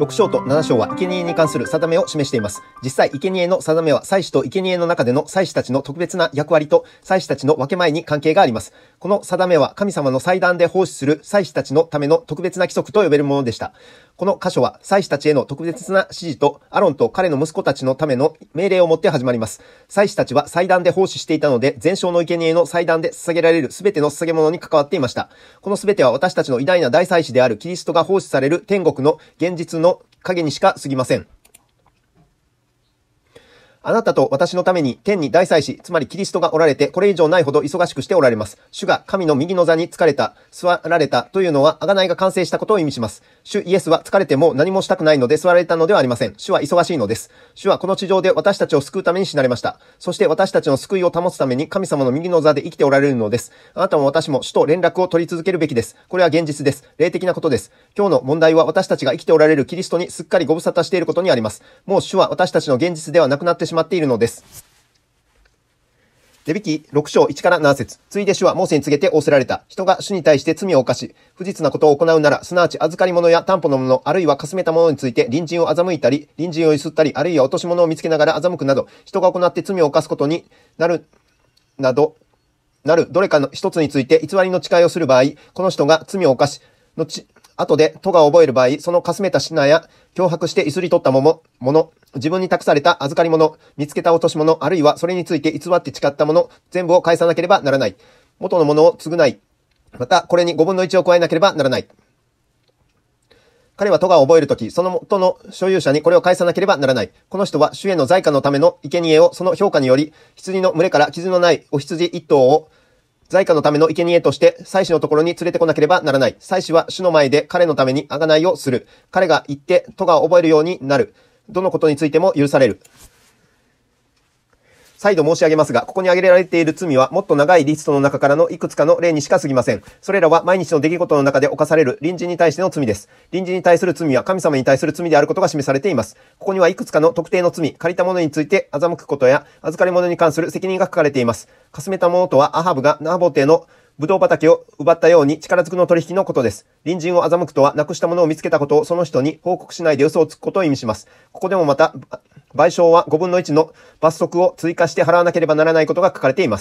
6章と7章は生贄に関する定めを示しています。実際、生贄の定めは祭司と生贄の中での祭司たちの特別な役割と祭司たちの分け前に関係があります。この定めは神様の祭壇で奉仕する祭司たちのための特別な規則と呼べるものでした。この箇所は祭司たちへの特別な指示とアロンと彼の息子たちのための命令をもって始まります。祭司たちは祭壇で奉仕していたので、全焼の生贄の祭壇で捧げられるすべての捧げ物に関わっていました。このすべては私たちの偉大な大祭司であるキリストが奉仕される天国の現実の影にしか過ぎません。あなたと私のために天に大祭司、つまりキリストがおられて、これ以上ないほど忙しくしておられます。主が神の右の座に座られたというのは、贖いが完成したことを意味します。主イエスは疲れても何もしたくないので座られたのではありません。主は忙しいのです。主はこの地上で私たちを救うために死なれました。そして私たちの救いを保つために神様の右の座で生きておられるのです。あなたも私も主と連絡を取り続けるべきです。これは現実です。霊的なことです。今日の問題は私たちが生きておられるキリストにすっかりご無沙汰していることにあります。もう主は私たちの現実ではなくなってしまっているのです。レビ記6章1から7節。ついで主はモーセに告げて仰せられた。人が主に対して罪を犯し、不実なことを行うなら、すなわち預かり物や担保の物、あるいはかすめたものについて、隣人を欺いたり、隣人をゆすったり、あるいは落とし物を見つけながら欺くなど、人が行って罪を犯すことになる、どれかの一つについて偽りの誓いをする場合、この人が罪を犯し、後で都が覚える場合、そのかすめた品や脅迫してゆすり取ったもの、自分に託された預かり物、見つけた落とし物、あるいはそれについて偽って誓ったもの、全部を返さなければならない。元のものを償い、またこれに5分の1を加えなければならない。彼は都が覚えるとき、その元の所有者にこれを返さなければならない。この人は主への財貨のための生贄をその評価により、羊の群れから傷のないお羊1頭を財貨のための生贄として祭司のところに連れてこなければならない。祭司は主の前で彼のために贖いをする。彼が言って都が覚えるようになる。どのことについても許される。再度申し上げますが、ここに挙げられている罪はもっと長いリストの中からのいくつかの例にしか過ぎません。それらは毎日の出来事の中で犯される隣人に対しての罪です。隣人に対する罪は神様に対する罪であることが示されています。ここにはいくつかの特定の罪、借りたものについて欺くことや預かり物に関する責任が書かれています。かすめたものとはアハブがナボテのブドウ畑を奪ったように力ずくの取引のことです。隣人を欺くとは、なくしたものを見つけたことをその人に報告しないで嘘をつくことを意味します。ここでもまた、賠償は5分の1の罰則を追加して払わなければならないことが書かれています。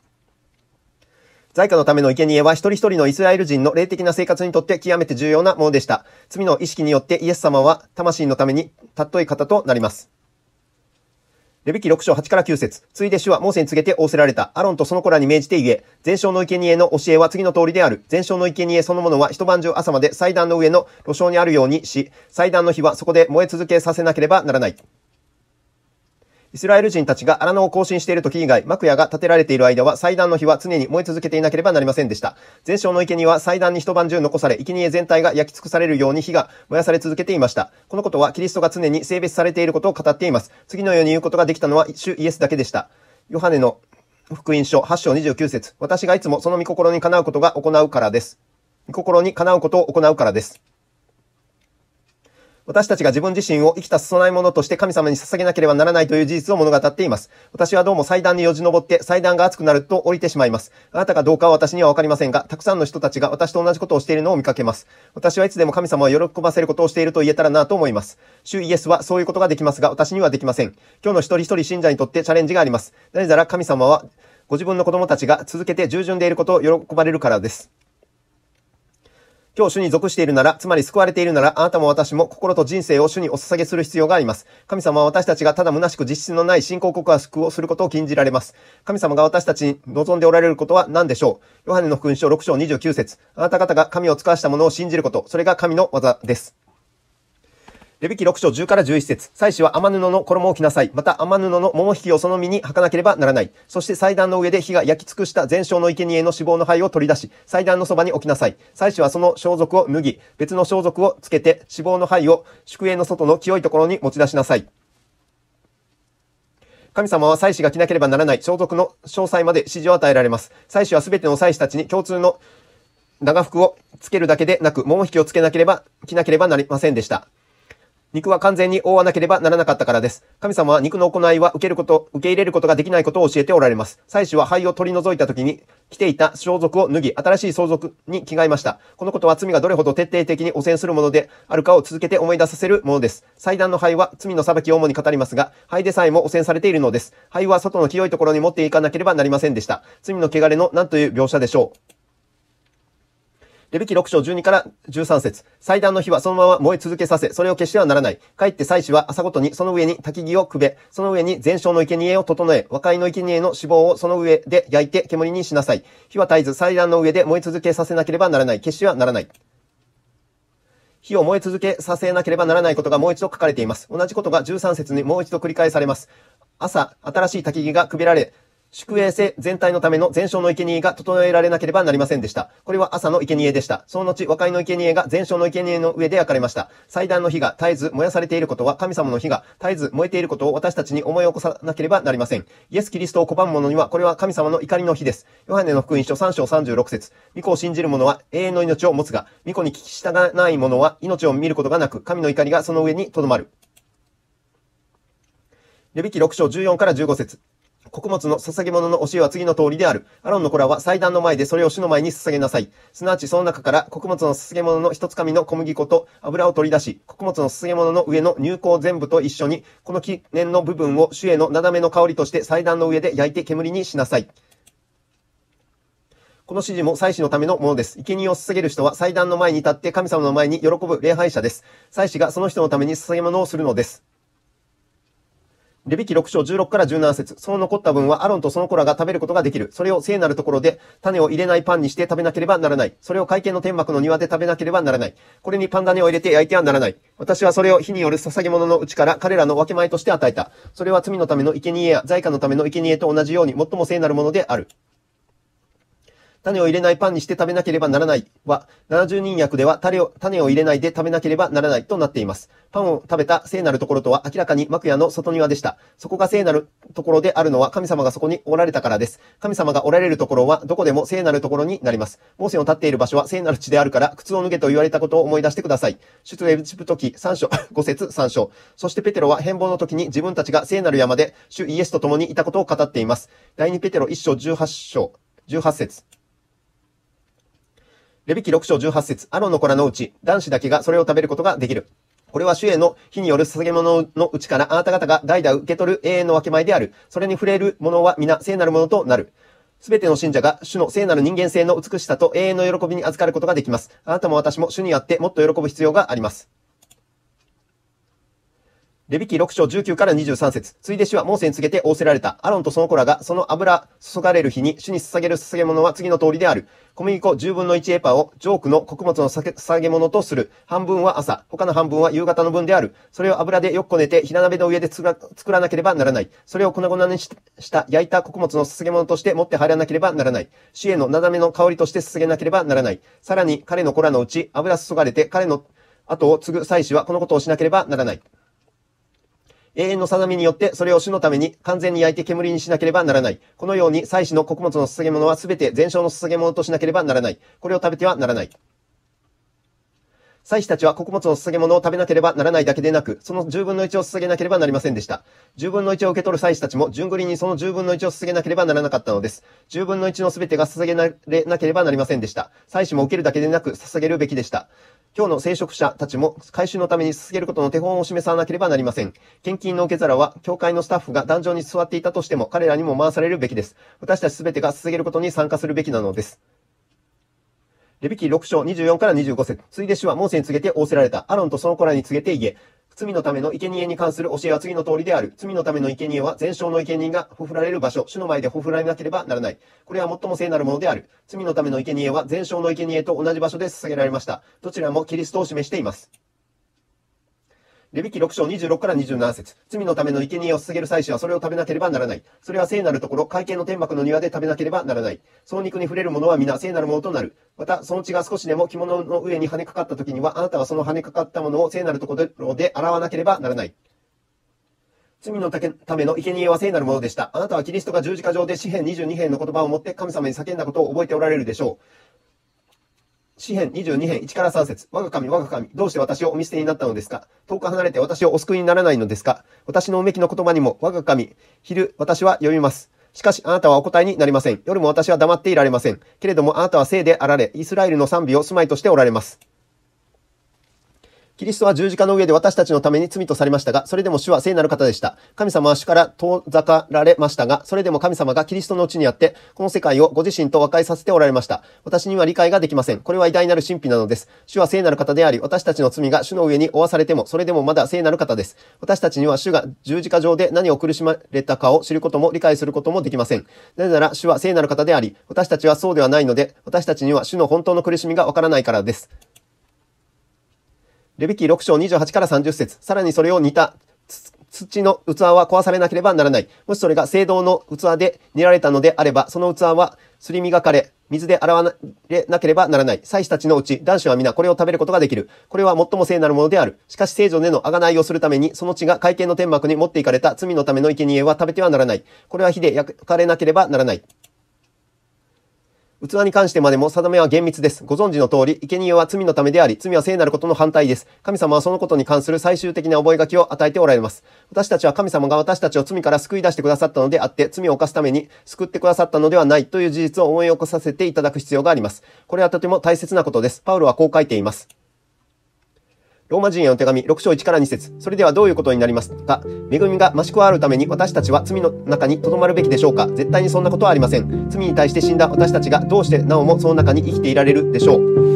財貨のための生贄は一人一人のイスラエル人の霊的な生活にとって極めて重要なものでした。罪の意識によってイエス様は魂のために尊い方となります。レビ記6章8から9節。ついで主はモーセに告げて仰せられた。アロンとその子らに命じて言え。全焼の生贄の教えは次の通りである。全焼の生贄そのものは一晩中朝まで祭壇の上の炉床にあるようにし、祭壇の火はそこで燃え続けさせなければならない。イスラエル人たちが荒野を行進している時以外、幕屋が建てられている間は祭壇の火は常に燃え続けていなければなりませんでした。全焼の生贄は祭壇に一晩中残され、生贄全体が焼き尽くされるように火が燃やされ続けていました。このことはキリストが常に性別されていることを語っています。次のように言うことができたのは主イエスだけでした。ヨハネの福音書8章29節。私がいつもその御心にかなうことが行うからです。御心にかなうことを行うからです。私たちが自分自身を生きた備え物として神様に捧げなければならないという事実を物語っています。私はどうも祭壇によじ登って祭壇が熱くなると降りてしまいます。あなたがどうかは私にはわかりませんが、たくさんの人たちが私と同じことをしているのを見かけます。私はいつでも神様を喜ばせることをしていると言えたらなと思います。主イエスはそういうことができますが、私にはできません。今日の一人一人信者にとってチャレンジがあります。なぜなら神様はご自分の子供たちが続けて従順でいることを喜ばれるからです。今日主に属しているなら、つまり救われているなら、あなたも私も心と人生を主にお捧げする必要があります。神様は私たちがただ虚しく実質のない信仰告白をすることを禁じられます。神様が私たちに望んでおられることは何でしょう。ヨハネの福音書6章29節。あなた方が神を使わしたものを信じること、それが神の技です。レビ記6章10から11節。祭司は雨布の衣を着なさい。また雨布の桃引きをその身に履かなければならない。そして祭壇の上で火が焼き尽くした全焼の生贄の脂肪の灰を取り出し、祭壇のそばに置きなさい。祭司はその装束を脱ぎ、別の装束をつけて、脂肪の灰を宿営の外の清いところに持ち出しなさい。神様は祭司が着なければならない装束の詳細まで指示を与えられます。祭司はすべての祭司たちに共通の長服をつけるだけでなく、桃引きを着なければなりませんでした。 肉は完全に覆わなければならなかったからです。神様は肉の行いは受け入れることができないことを教えておられます。祭司は灰を取り除いた時に着ていた装束を脱ぎ、新しい装束に着替えました。このことは罪がどれほど徹底的に汚染するものであるかを続けて思い出させるものです。祭壇の灰は罪の裁きを主に語りますが、灰でさえも汚染されているのです。灰は外の清いところに持っていかなければなりませんでした。罪の汚れの何という描写でしょう。レビ記6章12から13節。祭壇の火はそのまま燃え続けさせ、それを消してはならない。かえって祭司は朝ごとにその上に焚き木をくべ、その上に全焼の生贄を整え、和解の生贄の脂肪をその上で焼いて煙にしなさい。火は絶えず祭壇の上で燃え続けさせなければならない。消してはならない。火を燃え続けさせなければならないことがもう一度書かれています。同じことが13節にもう一度繰り返されます。朝、新しい焚き木がくべられ、宿営制全体のための全焼の生贄が整えられなければなりませんでした。これは朝の生贄でした。その後、和解の生贄が全焼の生贄の上で焼かれました。祭壇の火が絶えず燃やされていることは、神様の火が絶えず燃えていることを私たちに思い起こさなければなりません。イエス・キリストを拒む者には、これは神様の怒りの火です。ヨハネの福音書3章36節。御子を信じる者は永遠の命を持つが、御子に聞き従わない者は命を見ることがなく、神の怒りがその上にとどまる。レビ記6章14から15節。穀物の捧げ物の教えは次の通りである。アロンの子らは祭壇の前でそれを主の前に捧げなさい。すなわちその中から穀物の捧げ物の一つかみの小麦粉と油を取り出し、穀物の捧げ物の上の乳香全部と一緒に、この記念の部分を主へのなだめの香りとして祭壇の上で焼いて煙にしなさい。この指示も祭司のためのものです。生贄を捧げる人は祭壇の前に立って神様の前に喜ぶ礼拝者です。祭司がその人のために捧げ物をするのです。レビ記6章16から17節。その残った分はアロンとその子らが食べることができる。それを聖なるところで種を入れないパンにして食べなければならない。それを会見の天幕の庭で食べなければならない。これにパン種を入れて焼いてはならない。私はそれを火による捧げ物のうちから彼らの分け前として与えた。それは罪のための生贄や罪過のための生贄と同じように最も聖なるものである。種を入れないパンにして食べなければならないは、70人訳では種を入れないで食べなければならないとなっています。パンを食べた聖なるところとは明らかに幕屋の外庭でした。そこが聖なるところであるのは神様がそこにおられたからです。神様がおられるところはどこでも聖なるところになります。モーセの立っている場所は聖なる地であるから、靴を脱げと言われたことを思い出してください。出エジプト記3章、5節3章。そしてペテロは変貌の時に自分たちが聖なる山で主イエスと共にいたことを語っています。第2ペテロ1章18章、18節。レビ記6章18節。アロンの子らのうち、男子だけがそれを食べることができる。これは主への火による捧げ物のうちからあなた方が代々受け取る永遠の分け前である。それに触れるものは皆聖なるものとなる。すべての信者が主の聖なる人間性の美しさと永遠の喜びに預かることができます。あなたも私も主にあってもっと喜ぶ必要があります。レビ記6章19から23節。ついで主はモーセに告げて仰せられた。アロンとその子らがその油注がれる日に主に捧げる捧げ物は次の通りである。小麦粉10分の1エパをジョークの穀物の捧げ物とする。半分は朝、他の半分は夕方の分である。それを油でよくこねて平鍋の上で作らなければならない。それを粉々にした焼いた穀物の捧げ物として持って入らなければならない。主へのなだめの香りとして捧げなければならない。さらに彼の子らのうち油注がれて彼の後を継ぐ祭司はこのことをしなければならない。永遠の定めによってそれを主のために完全に焼いて煙にしなければならない。このように祭司の穀物の捧げ物はすべて全焼の捧げ物としなければならない。これを食べてはならない。祭司たちは穀物の捧げ物を食べなければならないだけでなく、その10分の1を捧げなければなりませんでした。10分の1を受け取る祭司たちも順繰りにその10分の1を捧げなければならなかったのです。10分の1のすべてが捧げられなければなりませんでした。祭司も受けるだけでなく捧げるべきでした。今日の聖職者たちも回収のために捧げることの手本を示さなければなりません。献金の受け皿は、教会のスタッフが壇上に座っていたとしても、彼らにも回されるべきです。私たちすべてが捧げることに参加するべきなのです。レビ記6章24から25節。ついで主はモーセに告げて仰せられた。アロンとその子らに告げて言え。罪のための生贄に関する教えは次の通りである。罪のための生贄は全焼の生贄がほふられる場所、主の前でほふられなければならない。これは最も聖なるものである。罪のための生贄は全焼の生贄と同じ場所で捧げられました。どちらもキリストを示しています。レビ記6章26から27節。罪のための生贄を捧げる祭司はそれを食べなければならない。それは聖なるところ、会見の天幕の庭で食べなければならない。その肉に触れるものは皆聖なるものとなる。また、その血が少しでも着物の上に跳ねかかった時には、あなたはその跳ねかかったものを聖なるところで洗わなければならない。罪のための生贄は聖なるものでした。あなたはキリストが十字架上で詩編22編の言葉を持って神様に叫んだことを覚えておられるでしょう。 詩編22編1から3節。我が神、我が神、どうして私をお見捨てになったのですか？遠く離れて私をお救いにならないのですか？私のうめきの言葉にも、我が神、昼、私は呼びます。しかし、あなたはお答えになりません。夜も私は黙っていられません。けれども、あなたは聖であられ、イスラエルの賛美を住まいとしておられます。キリストは十字架の上で私たちのために罪とされましたが、それでも主は聖なる方でした。神様は主から遠ざかられましたが、それでも神様がキリストのうちにあって、この世界をご自身と和解させておられました。私には理解ができません。これは偉大なる神秘なのです。主は聖なる方であり、私たちの罪が主の上に負わされても、それでもまだ聖なる方です。私たちには主が十字架上で何を苦しまれたかを知ることも理解することもできません。なぜなら主は聖なる方であり、私たちはそうではないので、私たちには主の本当の苦しみがわからないからです。レビ記6章28から30節。さらにそれを似た土の器は壊されなければならない。もしそれが青銅の器で煮られたのであれば、その器はすり磨かれ、水で洗われなければならない。祭司たちのうち、男子は皆これを食べることができる。これは最も聖なるものである。しかし聖女での贖いをするために、その血が会見の天幕に持っていかれた罪のための生贄は食べてはならない。これは火で焼かれなければならない。器に関してまでも定めは厳密です。ご存知の通り、生贄は罪のためであり、罪は聖なることの反対です。神様はそのことに関する最終的な覚書を与えておられます。私たちは神様が私たちを罪から救い出してくださったのであって、罪を犯すために救ってくださったのではないという事実を思い起こさせていただく必要があります。これはとても大切なことです。パウロはこう書いています。ローマ人への手紙6章1から2節。それではどういうことになりますか？恵みが増し加わるために私たちは罪の中に留まるべきでしょうか？絶対にそんなことはありません。罪に対して死んだ私たちがどうしてなおもその中に生きていられるでしょう？